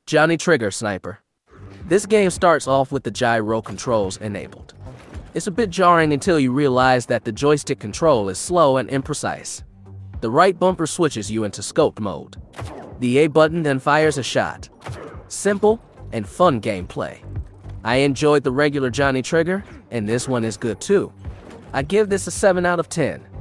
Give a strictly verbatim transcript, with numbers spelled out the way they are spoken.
Johnny Trigger Sniper. This game starts off with the gyro controls enabled. It's a bit jarring until you realize that the joystick control is slow and imprecise. The right bumper switches you into scoped mode. The A button then fires a shot. Simple and fun gameplay. I enjoyed the regular Johnny Trigger, and this one is good too. I give this a seven out of ten.